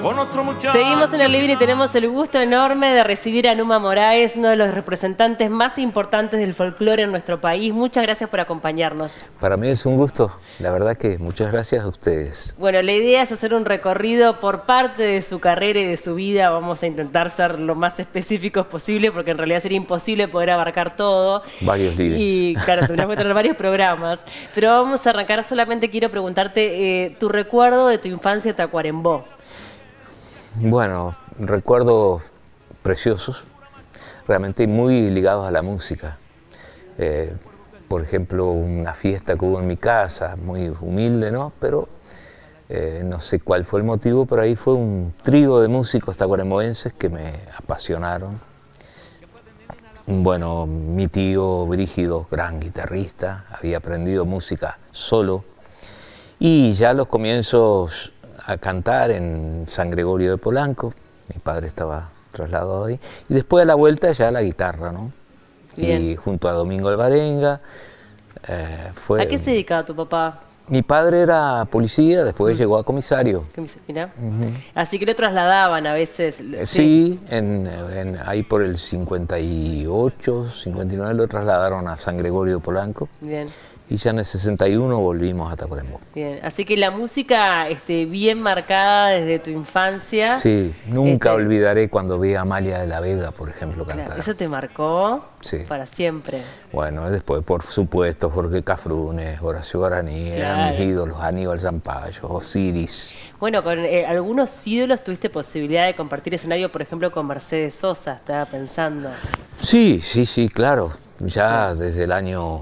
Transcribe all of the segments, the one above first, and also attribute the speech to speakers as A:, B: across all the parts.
A: con otro muchacho.
B: Seguimos en el living y tenemos el gusto enorme de recibir a Numa Moraes, uno de los representantes más importantes del folclore en nuestro país. Muchas gracias por acompañarnos.
C: Para mí es un gusto, la verdad que muchas gracias a ustedes.
B: Bueno, la idea es hacer un recorrido por parte de su carrera y de su vida. Vamos a intentar ser lo más específicos posible porque en realidad sería imposible poder abarcar todo.
C: Varios livings.
B: Y claro, tendremos que tener varios programas. Pero vamos a arrancar, solamente quiero preguntarte tu recuerdo de tu infancia en Tacuarembó.
C: Bueno, recuerdos preciosos, realmente muy ligados a la música. Por ejemplo, una fiesta que hubo en mi casa, muy humilde, ¿no? Pero no sé cuál fue el motivo, pero ahí fue un trío de músicos tacuaremboenses que me apasionaron. Bueno, mi tío Brígido, gran guitarrista, había aprendido música solo y ya los comienzos a cantar en San Gregorio de Polanco, mi padre estaba trasladado ahí, y después a la vuelta ya la guitarra, ¿no?
B: Bien.
C: Y junto a Domingo Alvarenga fue...
B: ¿A qué se dedicaba tu papá?
C: Mi padre era policía, después llegó a comisario.
B: Mirá. Así que lo trasladaban a veces.
C: Sí, ahí por el 58, 59 lo trasladaron a San Gregorio de Polanco.
B: Bien.
C: Y ya en el 61 volvimos a Tacuarembó.
B: Bien, así que la música bien marcada desde tu infancia.
C: Sí, nunca olvidaré cuando vi a Amalia de la Vega, por ejemplo, cantar.
B: Claro, eso te marcó para siempre.
C: Bueno, después, por supuesto, Jorge Cafrunes, Horacio Guaraní, eran mis ídolos, Aníbal Zampayo, Osiris.
B: Bueno, con algunos ídolos tuviste posibilidad de compartir escenario, por ejemplo, con Mercedes Sosa, estaba pensando.
C: Sí, claro. Ya desde el año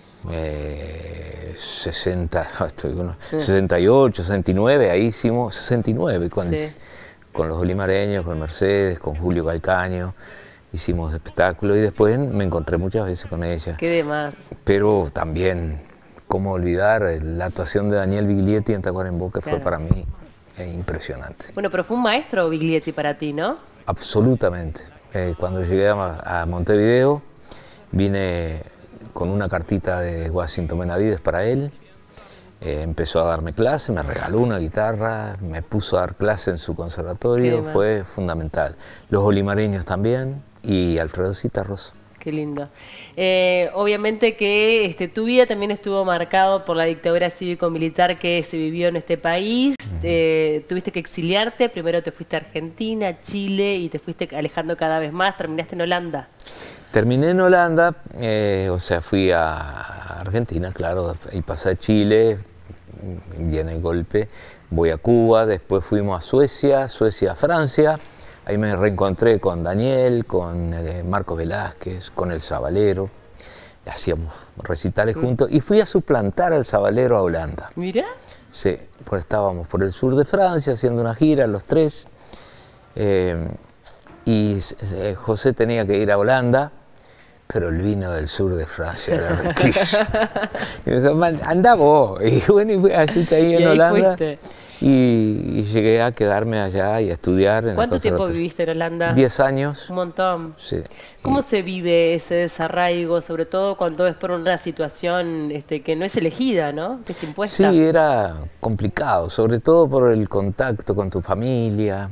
C: 68, 69, ahí hicimos 69 con los olimareños, con Mercedes, con Julio Calcaño, hicimos espectáculos y después me encontré muchas veces con ella.
B: ¿Qué demás?
C: Pero también, cómo olvidar la actuación de Daniel Biglietti en Tacuarembó, que fue para mí impresionante.
B: Bueno, pero fue un maestro Biglietti para ti, ¿no?
C: Absolutamente. Cuando llegué a Montevideo, vine con una cartita de Washington Benavides para él, empezó a darme clase, me regaló una guitarra, me puso a dar clase en su conservatorio, fue fundamental. Los olimareños también y Alfredo Citarros.
B: Qué lindo. Obviamente que tu vida también estuvo marcado por la dictadura cívico-militar que se vivió en este país. Tuviste que exiliarte, primero te fuiste a Argentina, Chile y te fuiste alejando cada vez más, terminaste en Holanda.
C: Terminé en Holanda, o sea, fui a Argentina, claro, y pasé a Chile, viene el golpe, voy a Cuba, después fuimos a Suecia, a Francia, ahí me reencontré con Daniel, con Marcos Velázquez, con el Sabalero, hacíamos recitales juntos, y fui a suplantar al Sabalero a Holanda.
B: ¿Mira?
C: Sí, pues estábamos por el sur de Francia haciendo una gira, los tres, y José tenía que ir a Holanda, pero el vino del sur de Francia era riquísimo. Y me dijo, anda vos. Y bueno, y fui allí ahí en Holanda. Y llegué a quedarme allá y a estudiar.
B: ¿Cuánto tiempo viviste en Holanda?
C: 10 años.
B: Un montón.
C: Sí.
B: ¿Cómo se vive ese desarraigo, sobre todo cuando es por una situación que no es elegida, ¿no? Que es impuesta.
C: Sí, era complicado, sobre todo por el contacto con tu familia.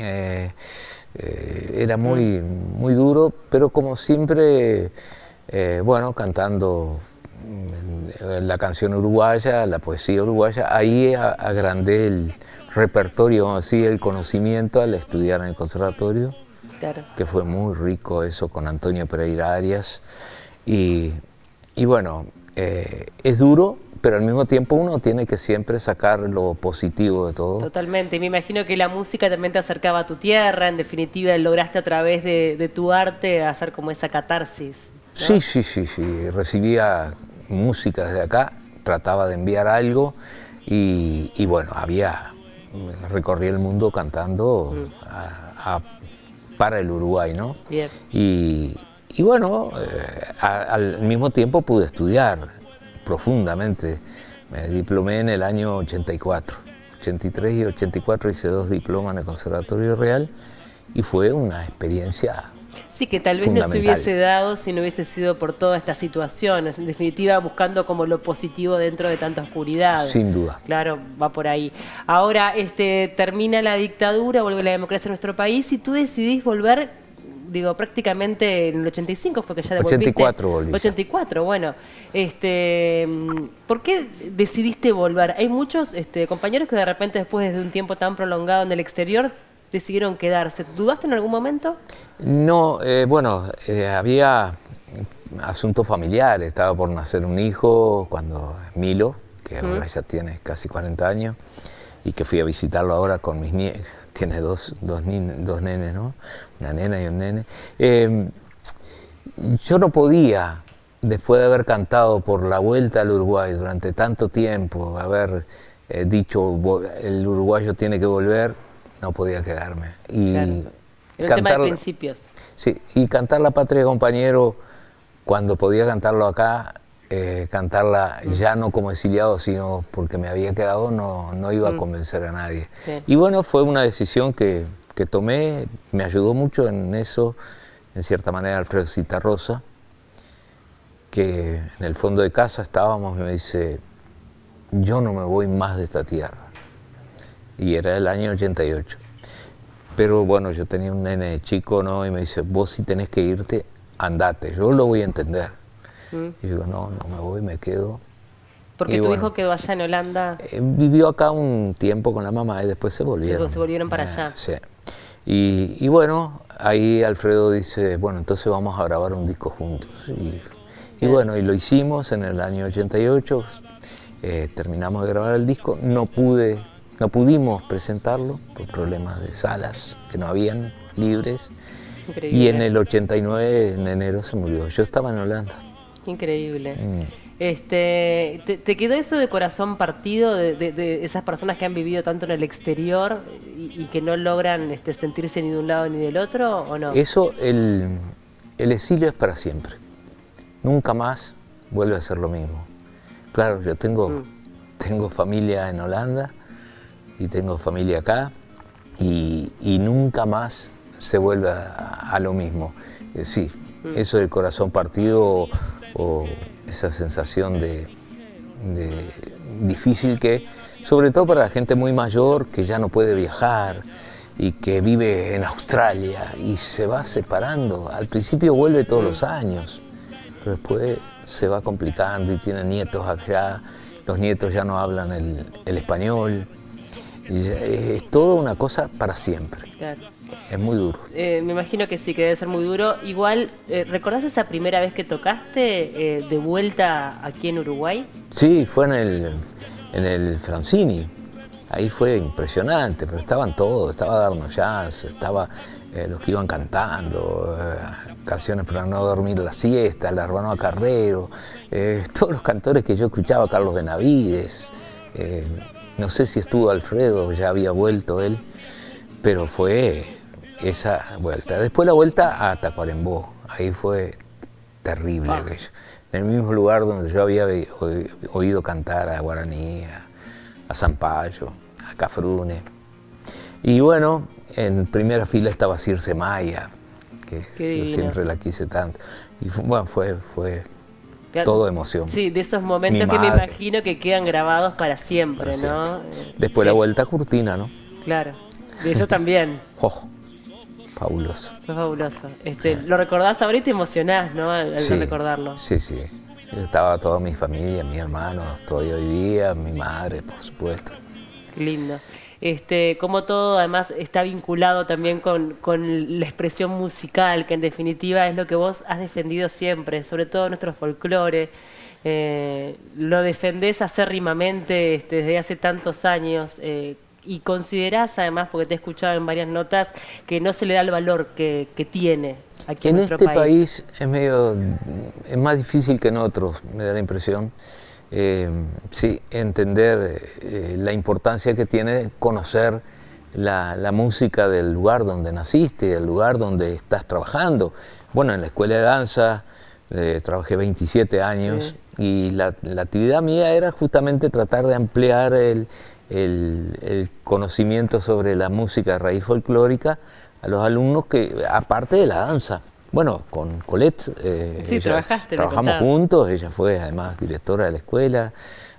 C: Era muy duro, pero como siempre, bueno, cantando la canción uruguaya, la poesía uruguaya, ahí agrandé el repertorio, vamos a decir, el conocimiento al estudiar en el conservatorio, que fue muy rico eso con Antonio Pereira Arias, y bueno, es duro, pero al mismo tiempo uno tiene que siempre sacar lo positivo de todo.
B: Totalmente, me imagino que la música también te acercaba a tu tierra, en definitiva lograste a través de tu arte hacer como esa catarsis, ¿no?
C: Sí, recibía música desde acá, trataba de enviar algo y bueno, recorrí el mundo cantando para el Uruguay, ¿no?
B: Bien.
C: Y bueno, al mismo tiempo pude estudiar profundamente. Me diplomé en el año 84, 83 y 84 hice 2 diplomas en el Conservatorio Real y fue una experiencia
B: Sí, que tal vez no se hubiese dado si no hubiese sido por toda esta situación, en definitiva buscando como lo positivo dentro de tanta oscuridad.
C: Sin duda.
B: Claro, va por ahí. Ahora termina la dictadura, vuelve la democracia a nuestro país y tú decidís volver, digo, prácticamente en el 85 fue que ya devolviste.
C: 84 volví.
B: 84, bueno. ¿Por qué decidiste volver? Hay muchos compañeros que de repente después de un tiempo tan prolongado en el exterior decidieron quedarse. ¿Dudaste en algún momento?
C: No, bueno, había asuntos familiares. Estaba por nacer un hijo cuando Milo, que ahora ya tiene casi 40 años, y que fui a visitarlo ahora con mis nietos. Tiene dos nenes, ¿no? Una nena y un nene. Yo no podía, después de haber cantado por la vuelta al Uruguay durante tanto tiempo, haber dicho el uruguayo tiene que volver, no podía quedarme. Y
B: claro. Era un tema de principios.
C: Sí, y cantar La Patria Compañero, cuando podía cantarlo acá, cantarla ya no como exiliado, sino porque me había quedado, no iba a convencer a nadie. Sí. Y bueno, fue una decisión que tomé, me ayudó mucho en eso, en cierta manera, Alfredo Citarrosa, que en el fondo de casa estábamos y me dice, yo no me voy más de esta tierra. Y era el año 88. Pero bueno, yo tenía un nene chico, ¿no? Y me dice, vos si tenés que irte, andate, yo lo voy a entender. Y yo digo, no me voy, me quedo.
B: Porque tu hijo quedó allá en Holanda.
C: Vivió acá un tiempo con la mamá y después se volvieron.
B: Se volvieron para allá.
C: Sí. Y bueno, ahí Alfredo dice, bueno, entonces vamos a grabar un disco juntos. Y bueno, y lo hicimos en el año 88, terminamos de grabar el disco, no pudimos presentarlo por problemas de salas que no habían libres. Increíble. Y en el 89, en enero, se murió. Yo estaba en Holanda.
B: Increíble. ¿Te quedó eso de corazón partido de esas personas que han vivido tanto en el exterior y que no logran sentirse ni de un lado ni del otro, o no?
C: Eso, el exilio es para siempre. Nunca más vuelve a ser lo mismo. Claro, yo tengo familia en Holanda y tengo familia acá y nunca más se vuelve a lo mismo. Sí, eso del corazón partido o esa sensación de difícil que, sobre todo para la gente muy mayor que ya no puede viajar y que vive en Australia y se va separando. Al principio vuelve todos los años, pero después se va complicando y tiene nietos allá, los nietos ya no hablan el español. Y es toda una cosa para siempre. Claro. Es muy duro.
B: Me imagino que sí, que debe ser muy duro. Igual, ¿recordás esa primera vez que tocaste de vuelta aquí en Uruguay?
C: Sí, fue en el Francini. Ahí fue impresionante, pero estaban todos, estaba Darno Jazz, estaba los que iban cantando, canciones para no dormir la siesta, el Arbano Carrero, todos los cantores que yo escuchaba, Carlos Benavides. No sé si estuvo Alfredo, ya había vuelto él, pero fue esa vuelta. Después la vuelta a Tacuarembó, ahí fue terrible aquello. En el mismo lugar donde yo había oído cantar a Guaraní, a Zampayo, a Cafrune. Y bueno, en primera fila estaba Circe Maya, que yo siempre la quise tanto. Y bueno, fue todo emoción.
B: Sí, de esos momentos que me imagino que quedan grabados para siempre, ¿no?
C: Después la vuelta a Cortina, ¿no?
B: Claro, de eso también.
C: Fabuloso.
B: Fue fabuloso. Lo recordás ahora y te emocionás, ¿no? Al recordarlo.
C: Sí. Yo estaba toda mi familia, mis hermanos, todavía vivía, mi madre, por supuesto.
B: Qué lindo. Como todo, además, está vinculado también con la expresión musical, que en definitiva es lo que vos has defendido siempre, sobre todo nuestro folclore. Lo defendés acérrimamente desde hace tantos años y considerás, además, porque te he escuchado en varias notas, que no se le da el valor que tiene aquí en nuestro país.
C: En este país es más difícil que en otros, me da la impresión. Sí, entender la importancia que tiene conocer la música del lugar donde naciste, del lugar donde estás trabajando. Bueno, en la escuela de danza trabajé 27 años y la actividad mía era justamente tratar de ampliar el conocimiento sobre la música de raíz folclórica a los alumnos que, aparte de la danza, bueno, con Colette,
B: sí,
C: trabajamos juntos, ella fue además directora de la escuela,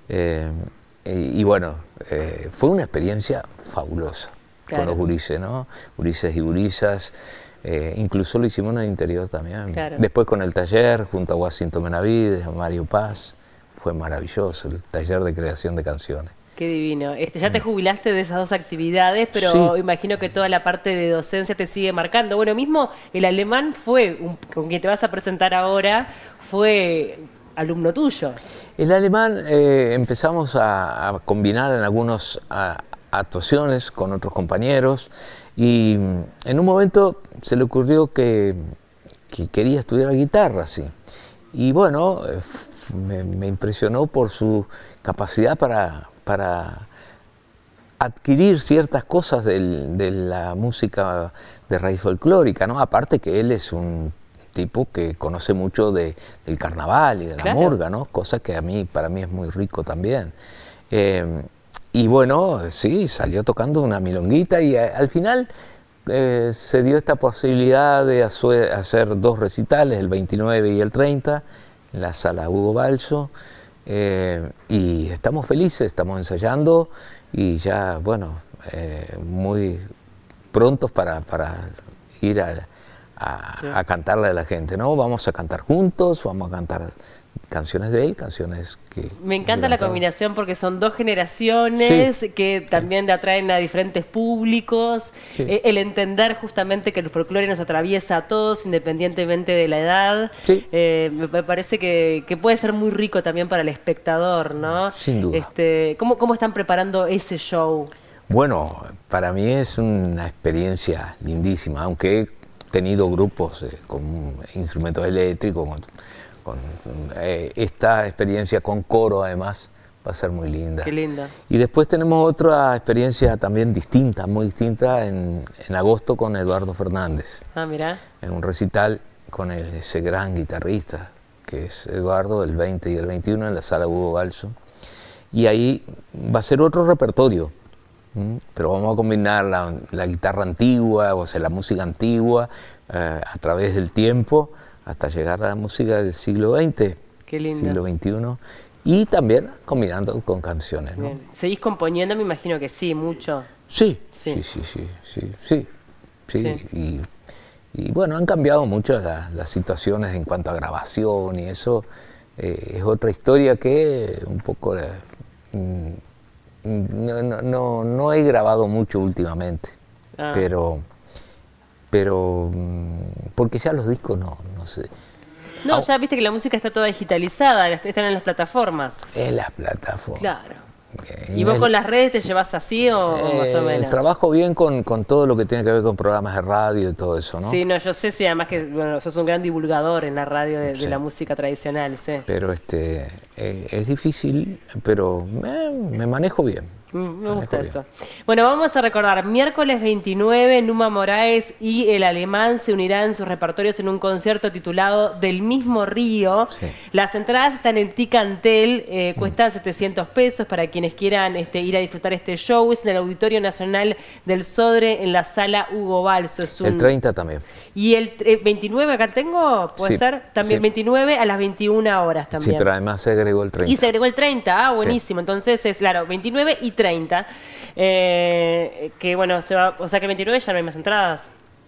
C: y bueno, fue una experiencia fabulosa con los gurises, ¿no? Gurises y gurisas, incluso lo hicimos en el interior también. Después con el taller, junto a Washington Benavides, a Mario Paz, fue maravilloso el taller de creación de canciones.
B: Qué divino. Ya te jubilaste de esas dos actividades, pero sí, imagino que toda la parte de docencia te sigue marcando. Bueno, mismo el alemán con quien te vas a presentar ahora, fue alumno tuyo.
C: El alemán empezamos a combinar en algunas actuaciones con otros compañeros y en un momento se le ocurrió que quería estudiar guitarra, sí. Y bueno, me impresionó por su capacidad para adquirir ciertas cosas de la música de raíz folclórica, ¿no? Aparte que él es un tipo que conoce mucho del carnaval y de la murga, ¿no? Cosa que para mí es muy rico también. Y bueno, sí, salió tocando una milonguita y al final se dio esta posibilidad de hacer dos recitales, el 29 y el 30, en la sala Hugo Balso. Y estamos felices, estamos ensayando y ya, bueno, muy prontos para ir a cantarle a la gente, ¿no? Vamos a cantar juntos, vamos a cantar canciones de él, canciones que...
B: Me encanta la combinación porque son dos generaciones que también atraen a diferentes públicos, el entender justamente que el folclore nos atraviesa a todos independientemente de la edad, me parece que puede ser muy rico también para el espectador, ¿no?
C: Sin duda.
B: ¿Cómo están preparando ese show?
C: Bueno, para mí es una experiencia lindísima, aunque he tenido grupos con instrumentos eléctricos, con esta experiencia con coro además va a ser muy linda.
B: Qué linda.
C: Y después tenemos otra experiencia también distinta, muy distinta en agosto con Eduardo Fernández.
B: Ah, mirá.
C: En un recital con ese gran guitarrista que es Eduardo, el 20 y el 21 en la sala Hugo Balso. Y ahí va a ser otro repertorio, pero vamos a combinar la guitarra antigua, o sea, la música antigua a través del tiempo, hasta llegar a la música del siglo XX, siglo XXI, y también combinando con canciones, ¿no?
B: ¿Seguís componiendo? Me imagino que sí, mucho.
C: Sí. Y bueno, han cambiado mucho las situaciones en cuanto a grabación y eso es otra historia que un poco no he grabado mucho últimamente, pero porque ya los discos no sé.
B: No, ya viste que la música está toda digitalizada, están en las plataformas.
C: En las plataformas.
B: Claro. ¿Y vos con las redes te llevas así o más o menos?
C: Trabajo bien con todo lo que tiene que ver con programas de radio y todo eso, ¿no?
B: Sí, no, yo sé, sí, además que bueno, sos un gran divulgador en la radio de la música tradicional, sí.
C: Pero es difícil, pero me manejo bien.
B: Me gusta eso. Bueno, vamos a recordar, miércoles 29, Numa Moraes y el alemán se unirán en sus repertorios en un concierto titulado Del mismo río. Sí. Las entradas están en Ticantel, cuestan 700 pesos para quienes quieran ir a disfrutar este show. Es en el Auditorio Nacional del Sodre, en la sala Hugo Balso. El
C: 30 también.
B: Y el 29 acá tengo, ¿puede ser? También 29 a las 21 horas también.
C: Sí, pero además se agregó el 30.
B: Y se agregó el 30, buenísimo. Sí. Entonces es, claro, 29 y 30. Que bueno, o sea que el 29 ya no hay más entradas.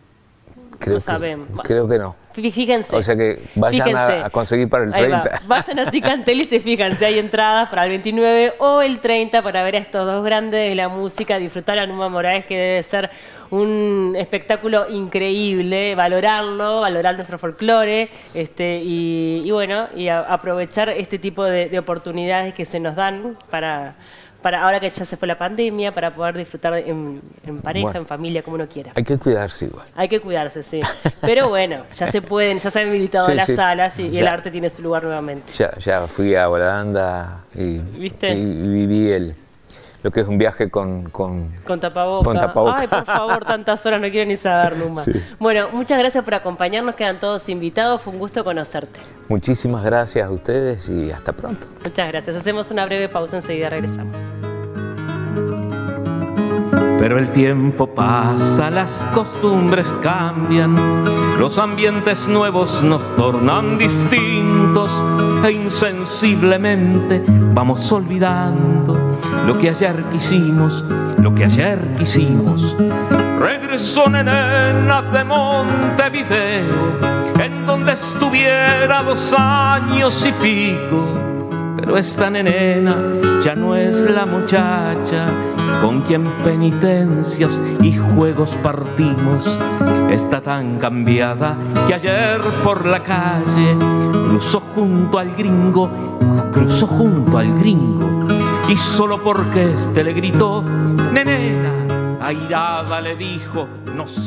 C: Creo que no.
B: Fíjense.
C: O sea que vayan a conseguir para el 30.
B: Vayan a Ticantel y se fijan si hay entradas para el 29 o el 30 para ver a estos dos grandes de la música, disfrutar a Numa Moraes, que debe ser un espectáculo increíble, valorar nuestro folclore y bueno, y aprovechar este tipo de oportunidades que se nos dan para ahora que ya se fue la pandemia, para poder disfrutar en pareja, en familia, como uno quiera.
C: Hay que cuidarse igual.
B: Hay que cuidarse, sí. Pero bueno, ya se han habilitado las salas y el arte tiene su lugar nuevamente.
C: Ya fui a Holanda y viví lo que es un viaje con tapabocas.
B: Ay, por favor, tantas horas no quiero ni saber, Numa. Sí. Bueno, muchas gracias por acompañarnos, quedan todos invitados, fue un gusto conocerte.
C: Muchísimas gracias a ustedes y hasta pronto.
B: Muchas gracias, hacemos una breve pausa, enseguida regresamos.
A: Pero el tiempo pasa, las costumbres cambian, los ambientes nuevos nos tornan distintos e insensiblemente vamos olvidando lo que ayer quisimos, lo que ayer quisimos. Regresó nena de Montevideo, en donde estuviera 2 años y pico. Pero esta nenena ya no es la muchacha con quien penitencias y juegos partimos. Está tan cambiada que ayer por la calle cruzó junto al gringo, y solo porque este le gritó, nenena, airada le dijo, no sé.